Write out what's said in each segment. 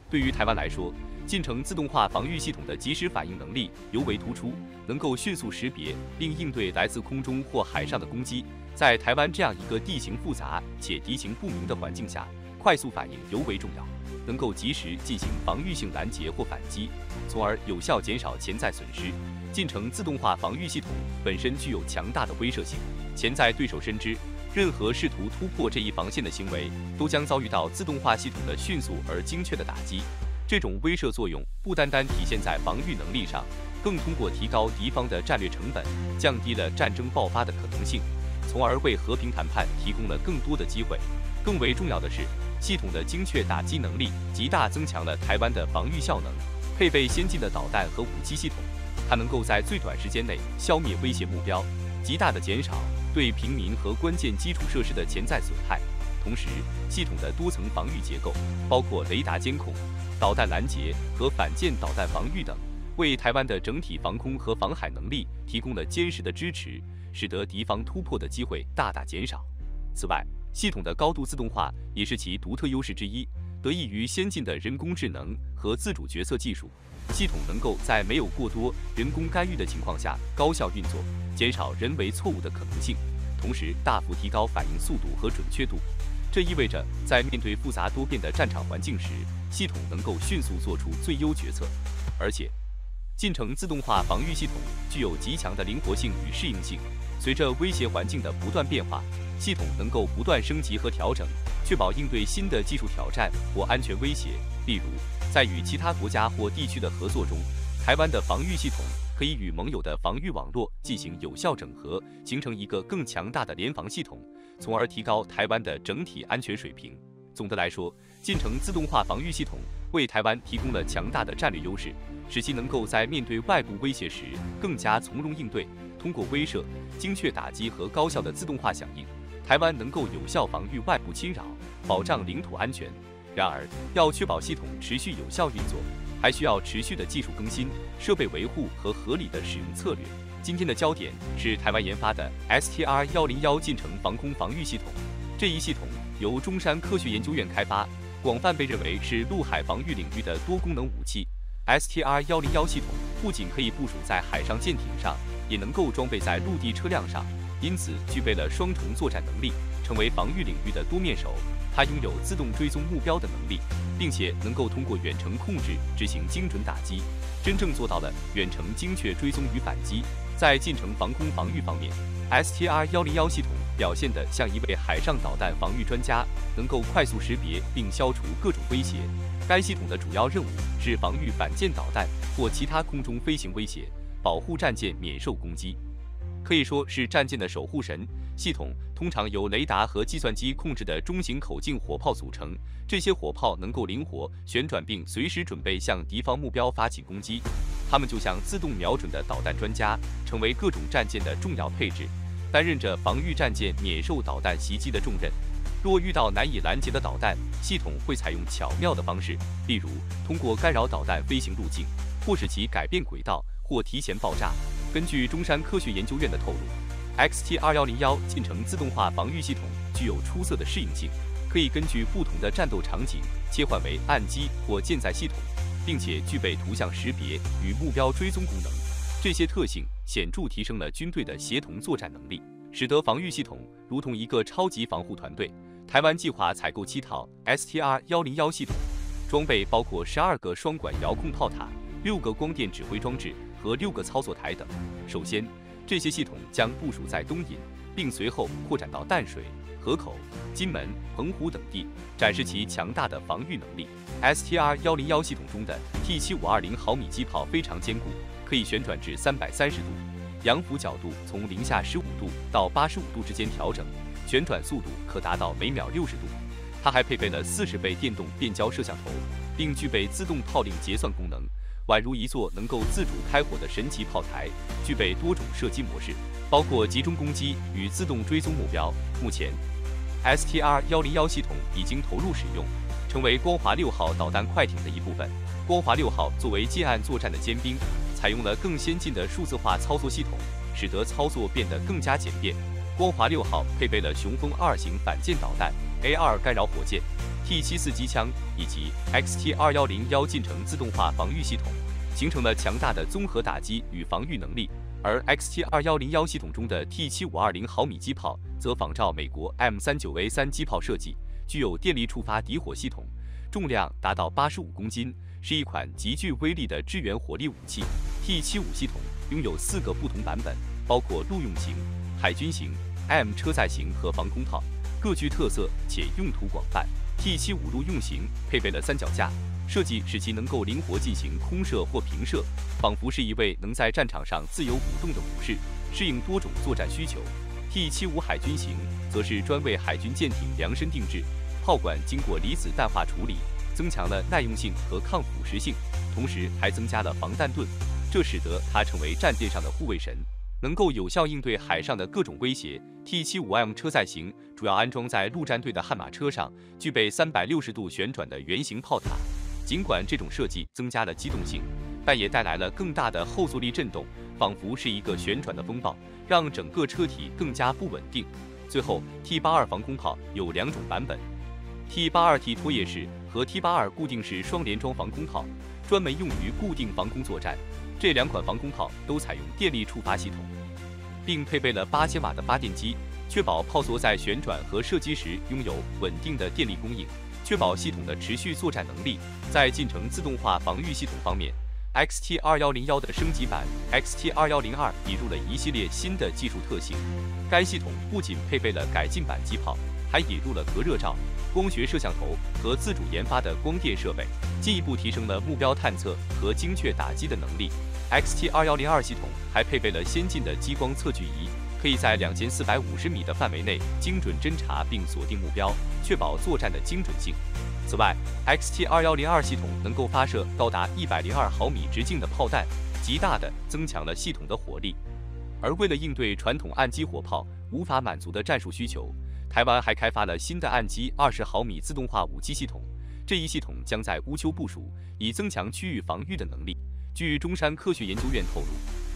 对于台湾来说，近程自动化防御系统的及时反应能力尤为突出，能够迅速识别并应对来自空中或海上的攻击。在台湾这样一个地形复杂且敌情不明的环境下，快速反应尤为重要，能够及时进行防御性拦截或反击，从而有效减少潜在损失。近程自动化防御系统本身具有强大的威慑性，潜在对手深知，任何试图突破这一防线的行为，都将遭遇到自动化系统的迅速而精确的打击。这种威慑作用不单单体现在防御能力上，更通过提高敌方的战略成本，降低了战争爆发的可能性，从而为和平谈判提供了更多的机会。更为重要的是，系统的精确打击能力极大增强了台湾的防御效能。配备先进的导弹和武器系统，它能够在最短时间内消灭威胁目标，极大地减少对平民和关键基础设施的潜在损害。同时，系统的多层防御结构，包括雷达监控、导弹拦截和反舰导弹防御等，为台湾的整体防空和防海能力提供了坚实的支持，使得敌方突破的机会大大减少。此外，系统的高度自动化也是其独特优势之一，得益于先进的人工智能和自主决策技术，系统能够在没有过多人工干预的情况下高效运作，减少人为错误的可能性，同时大幅提高反应速度和准确度。这意味着在面对复杂多变的战场环境时，系统能够迅速做出最优决策。而且，近程自动化防御系统具有极强的灵活性与适应性，随着威胁环境的不断变化，系统能够不断升级和调整，确保应对新的技术挑战或安全威胁。例如，在与其他国家或地区的合作中，台湾的防御系统可以与盟友的防御网络进行有效整合，形成一个更强大的联防系统，从而提高台湾的整体安全水平。总的来说，近程自动化防御系统为台湾提供了强大的战略优势，使其能够在面对外部威胁时更加从容应对。通过威慑、精确打击和高效的自动化响应，台湾能够有效防御外部侵扰，保障领土安全。然而，要确保系统持续有效运作，还需要持续的技术更新、设备维护和合理的使用策略。今天的焦点是台湾研发的 STR-101近程防空防御系统。这一系统由中山科学研究院开发，广泛被认为是陆海防御领域的多功能武器。STR-101系统不仅可以部署在海上舰艇上，也能够装备在陆地车辆上，因此具备了双重作战能力，成为防御领域的多面手。它拥有自动追踪目标的能力，并且能够通过远程控制执行精准打击，真正做到了远程精确追踪与反击。在近程防空防御方面， STR-101系统表现得像一位海上导弹防御专家，能够快速识别并消除各种威胁。该系统的主要任务是防御反舰导弹或其他空中飞行威胁，保护战舰免受攻击，可以说是战舰的守护神。系统通常由雷达和计算机控制的中型口径火炮组成，这些火炮能够灵活旋转并随时准备向敌方目标发起攻击。它们就像自动瞄准的导弹专家，成为各种战舰的重要配置，担任着防御战舰免受导弹袭击的重任。若遇到难以拦截的导弹，系统会采用巧妙的方式，例如通过干扰导弹飞行路径，或使其改变轨道，或提前爆炸。根据中山科学研究院的透露， STR-101近程自动化防御系统具有出色的适应性，可以根据不同的战斗场景切换为岸基或舰载系统，并且具备图像识别与目标追踪功能。这些特性显著提升了军队的协同作战能力，使得防御系统如同一个超级防护团队。台湾计划采购7套 STR-101系统，装备包括12个双管遥控炮塔、6个光电指挥装置和6个操作台等。首先，这些系统将部署在东引，并随后扩展到淡水、河口、金门、澎湖等地，展示其强大的防御能力。STR-101系统中的 T7520毫米机炮非常坚固，可以旋转至330度，扬幅角度从零下15度到85度之间调整，旋转速度可达到每秒60度。它还配备了40倍电动变焦摄像头，并具备自动炮令结算功能，宛如一座能够自主开火的神奇炮台，具备多种射击模式，包括集中攻击与自动追踪目标。目前 STR-101系统已经投入使用，成为光华6号导弹快艇的一部分。光华6号作为近岸作战的尖兵，采用了更先进的数字化操作系统，使得操作变得更加简便。光华6号配备了雄风2型反舰导弹、A2 干扰火箭、 T-74机枪以及 XT-2101近程自动化防御系统，形成了强大的综合打击与防御能力。而 XT-2101系统中的 T7520毫米机炮则仿照美国 M39A3 机炮设计，具有电力触发敌火系统，重量达到85公斤，是一款极具威力的支援火力武器。T75系统拥有4个不同版本，包括陆用型、海军型、M 车载型和防空炮，各具特色且用途广泛。T75陆用型配备了3脚架，设计使其能够灵活进行空射或平射，仿佛是一位能在战场上自由舞动的武士，适应多种作战需求。T75海军型则是专为海军舰艇量身定制，炮管经过离子弹化处理，增强了耐用性和抗腐蚀性，同时还增加了防弹盾，这使得它成为战舰上的护卫神，能够有效应对海上的各种威胁。T75M 车载型主要安装在陆战队的悍马车上，具备360度旋转的圆形炮塔。尽管这种设计增加了机动性，但也带来了更大的后坐力震动，仿佛是一个旋转的风暴，让整个车体更加不稳定。最后 ，T82防空炮有2种版本 ，T82T 拖曳式和 T82固定式双联装防空炮，专门用于固定防空作战。这2款防空炮都采用电力触发系统，并配备了8000瓦的发电机，确保炮索在旋转和射击时拥有稳定的电力供应，确保系统的持续作战能力。在近程自动化防御系统方面， XT-2101的升级版 XT-2102引入了一系列新的技术特性。该系统不仅配备了改进版机炮，还引入了隔热罩、光学摄像头和自主研发的光电设备，进一步提升了目标探测和精确打击的能力。XT-2102系统还配备了先进的激光测距仪，可以在2450米的范围内精准侦察并锁定目标，确保作战的精准性。此外 ，XT-2102系统能够发射高达102毫米直径的炮弹，极大地增强了系统的火力。而为了应对传统岸基火炮无法满足的战术需求，台湾还开发了新的岸基20毫米自动化武器系统。这一系统将在乌丘部署，以增强区域防御的能力。据中山科学研究院透露，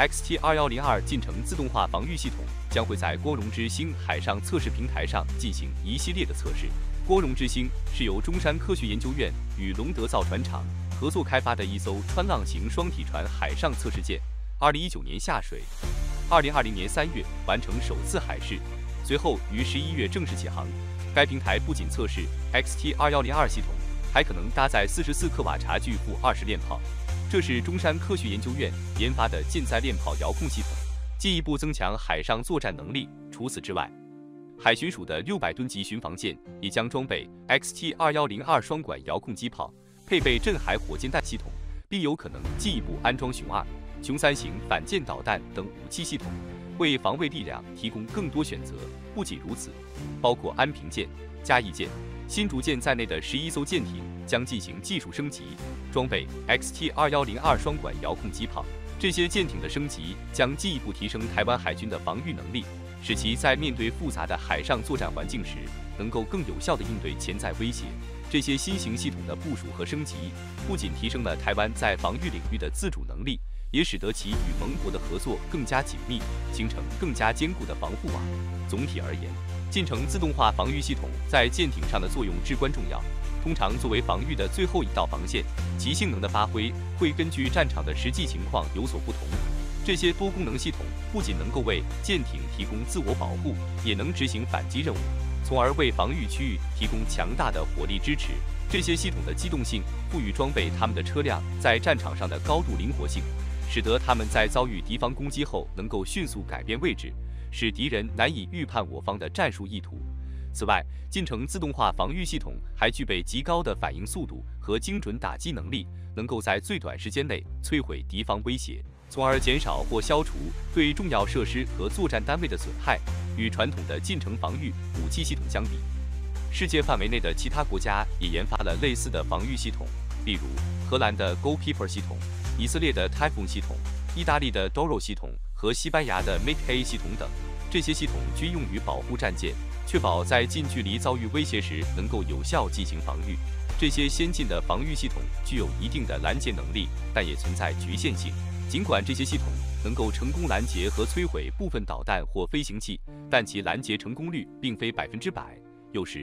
XT-2102近程自动化防御系统将会在光荣之星海上测试平台上进行一系列的测试。光荣之星是由中山科学研究院与龙德造船厂合作开发的一艘穿浪型双体船海上测试舰，2019年下水，2020年3月完成首次海试，随后于11月正式起航。该平台不仅测试 XT-2102系统，还可能搭载44克瓦茶巨副20链炮。这是中山科学研究院研发的舰载链炮遥控系统，进一步增强海上作战能力。除此之外，海巡署的600吨级巡防舰也将装备 XT-2102双管遥控机炮，配备镇海火箭弹系统，并有可能进一步安装熊2、熊3型反舰导弹等武器系统，为防卫力量提供更多选择。不仅如此，包括安平舰、嘉义舰、新竹舰在内的11艘舰艇将进行技术升级，装备 XT-2102双管遥控机炮。这些舰艇的升级将进一步提升台湾海军的防御能力，使其在面对复杂的海上作战环境时，能够更有效地应对潜在威胁。这些新型系统的部署和升级，不仅提升了台湾在防御领域的自主能力，也使得其与盟国的合作更加紧密，形成更加坚固的防护网。总体而言，近程自动化防御系统在舰艇上的作用至关重要，通常作为防御的最后一道防线，其性能的发挥会根据战场的实际情况有所不同。这些多功能系统不仅能够为舰艇提供自我保护，也能执行反击任务，从而为防御区域提供强大的火力支持。这些系统的机动性赋予装备他们的车辆在战场上的高度灵活性，使得他们在遭遇敌方攻击后能够迅速改变位置，使敌人难以预判我方的战术意图。此外，近程自动化防御系统还具备极高的反应速度和精准打击能力，能够在最短时间内摧毁敌方威胁，从而减少或消除对重要设施和作战单位的损害。与传统的近程防御武器系统相比，世界范围内的其他国家也研发了类似的防御系统，例如荷兰的 Goalkeeper 系统、以色列的 Typhoon 系统、意大利的 Doro 系统和西班牙的 Make-A 系统等。这些系统均用于保护战舰，确保在近距离遭遇威胁时能够有效进行防御。这些先进的防御系统具有一定的拦截能力，但也存在局限性。尽管这些系统能够成功拦截和摧毁部分导弹或飞行器，但其拦截成功率并非100%。有时，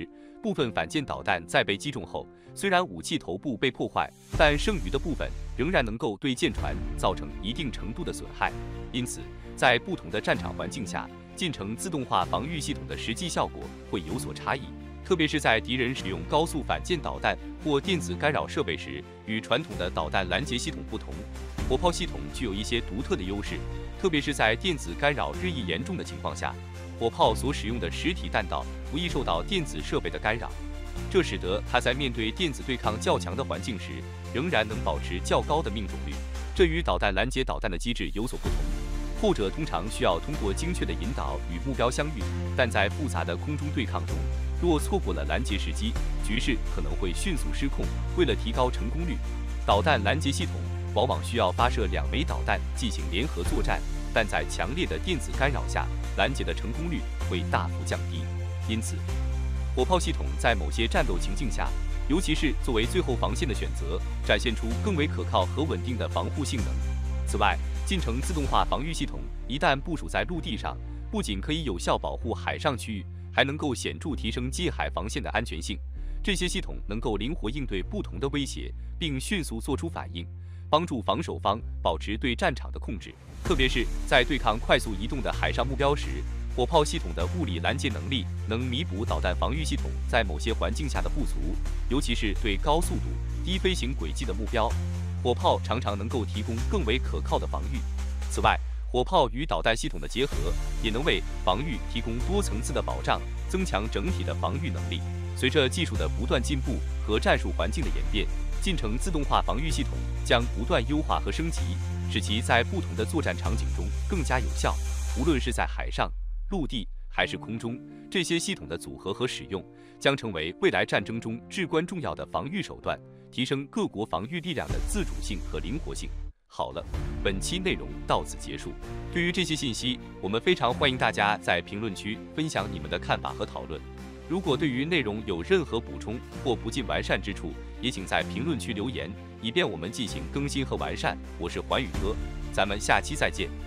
部分反舰导弹在被击中后，虽然武器头部被破坏，但剩余的部分仍然能够对舰船造成一定程度的损害。因此，在不同的战场环境下，近程自动化防御系统的实际效果会有所差异。特别是在敌人使用高速反舰导弹或电子干扰设备时，与传统的导弹拦截系统不同，火炮系统具有一些独特的优势。特别是在电子干扰日益严重的情况下，火炮所使用的实体弹道不易受到电子设备的干扰，这使得它在面对电子对抗较强的环境时，仍然能保持较高的命中率。这与导弹拦截导弹的机制有所不同，后者通常需要通过精确的引导与目标相遇，但在复杂的空中对抗中，若错过了拦截时机，局势可能会迅速失控。为了提高成功率，导弹拦截系统往往需要发射2枚导弹进行联合作战，但在强烈的电子干扰下，拦截的成功率会大幅降低。因此，火炮系统在某些战斗情境下，尤其是作为最后防线的选择，展现出更为可靠和稳定的防护性能。此外，近程自动化防御系统一旦部署在陆地上，不仅可以有效保护海上区域，还能够显著提升界海防线的安全性。这些系统能够灵活应对不同的威胁，并迅速做出反应，帮助防守方保持对战场的控制。特别是在对抗快速移动的海上目标时，火炮系统的物理拦截能力能弥补导弹防御系统在某些环境下的不足，尤其是对高速度、低飞行轨迹的目标，火炮常常能够提供更为可靠的防御。此外，火炮与导弹系统的结合也能为防御提供多层次的保障，增强整体的防御能力。随着技术的不断进步和战术环境的演变，近程自动化防御系统将不断优化和升级，使其在不同的作战场景中更加有效。无论是在海上、陆地还是空中，这些系统的组合和使用将成为未来战争中至关重要的防御手段，提升各国防御力量的自主性和灵活性。好了，本期内容到此结束。对于这些信息，我们非常欢迎大家在评论区分享你们的看法和讨论。如果对于内容有任何补充或不尽完善之处，也请在评论区留言，以便我们进行更新和完善。我是环宇哥，咱们下期再见。